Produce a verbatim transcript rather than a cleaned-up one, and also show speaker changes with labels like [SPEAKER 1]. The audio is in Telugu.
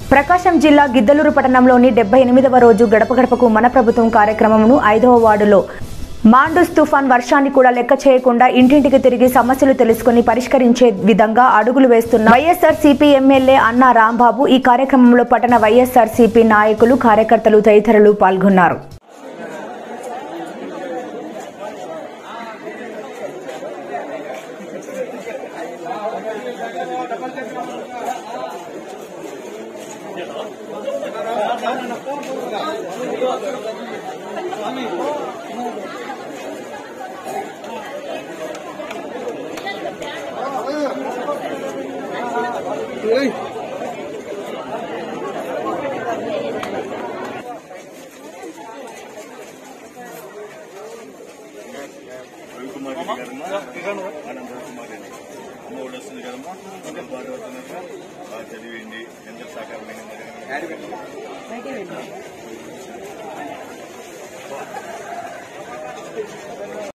[SPEAKER 1] ప్రకాశం జిల్లా గిద్దలూరు పట్టణంలోని డెబ్బై ఎనిమిదవ రోజు గడప గడపకు మన ప్రభుత్వం కార్యక్రమమును ఐదవ వార్డులో మాండూస్ తుఫాన్ వర్షాన్ని కూడా లెక్క చేయకుండా ఇంటింటికి తిరిగి సమస్యలు తెలుసుకుని పరిష్కరించే విధంగా అడుగులు వేస్తున్న వైఎస్ఆర్సీపీ ఎమ్మెల్యే అన్నా రాంబాబు ఈ కార్యక్రమంలో పట్టణ వైఎస్ఆర్సీపీ నాయకులు కార్యకర్తలు తదితరులు పాల్గొన్నారు.
[SPEAKER 2] అమ్మ ఒడి వస్తుంది కదమ్మా, బాగా చదివింది ఎంత సహకారం